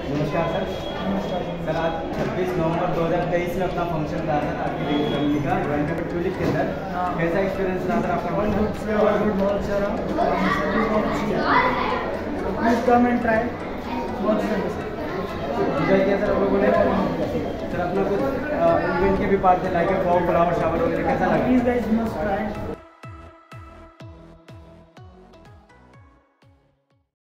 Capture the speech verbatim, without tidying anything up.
नमस्कार सर। नमस्कार सर आज छब्बीस नवंबर दो हज़ार तेईस में अपना फंक्शन रहा था आर्किटेक्ट फैमिली का रॉयल ट्यूलिप के अंदर। हाँ। कैसा एक्सपीरियंस रहा सर आपका? बहुत गुड से और गुड, बहुत अच्छा रहा। सर्विस बहुत अच्छी है। Please come and try. बहुत सर्विस एंजॉय किया सर आप लोगों ने? सर अपना कुछ इवेंट के भी पार्ट थे लाइक फॉर्म फ्लावर शावर वगैरह, कैसा लगा? Please guys must try.